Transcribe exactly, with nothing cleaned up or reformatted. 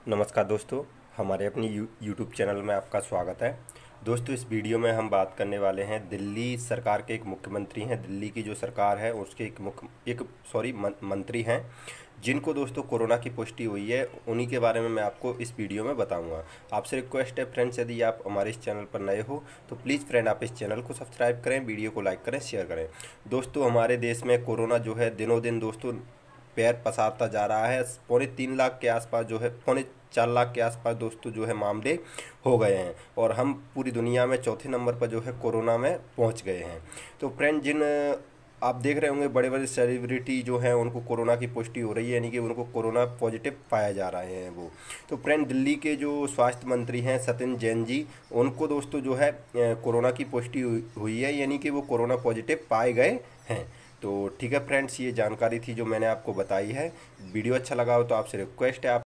नमस्कार दोस्तों, हमारे अपनी यू यूट्यूब चैनल में आपका स्वागत है। दोस्तों, इस वीडियो में हम बात करने वाले हैं दिल्ली सरकार के एक मुख्यमंत्री हैं। दिल्ली की जो सरकार है उसके एक मुख्य एक सॉरी मंत्री हैं जिनको दोस्तों कोरोना की पुष्टि हुई है। उन्हीं के बारे में मैं आपको इस वीडियो में बताऊंगा। आपसे रिक्वेस्ट है फ्रेंड्स, यदि आप हमारे इस चैनल पर नए हो तो प्लीज़ फ्रेंड आप इस चैनल को सब्सक्राइब करें, वीडियो को लाइक करें, शेयर करें। दोस्तों, हमारे देश में कोरोना जो है दिनों दिन दोस्तों पैर पसारता जा रहा है। पौने तीन लाख के आसपास जो है पौने चार लाख के आसपास दोस्तों जो है मामले हो गए हैं और हम पूरी दुनिया में चौथे नंबर पर जो है कोरोना में पहुंच गए हैं। तो फ्रेंड, जिन आप देख रहे होंगे बड़े बड़े सेलिब्रिटी जो हैं उनको कोरोना की पुष्टि हो रही है, यानी कि उनको कोरोना पॉजिटिव पाया जा रहे हैं वो। तो फ्रेंड, दिल्ली के जो स्वास्थ्य मंत्री हैं सत्येंद्र जैन जी, उनको दोस्तों जो है कोरोना की पुष्टि हुई है, यानी कि वो कोरोना पॉजिटिव पाए गए हैं। तो ठीक है फ्रेंड्स, ये जानकारी थी जो मैंने आपको बताई है। वीडियो अच्छा लगा हो तो आपसे रिक्वेस्ट है आप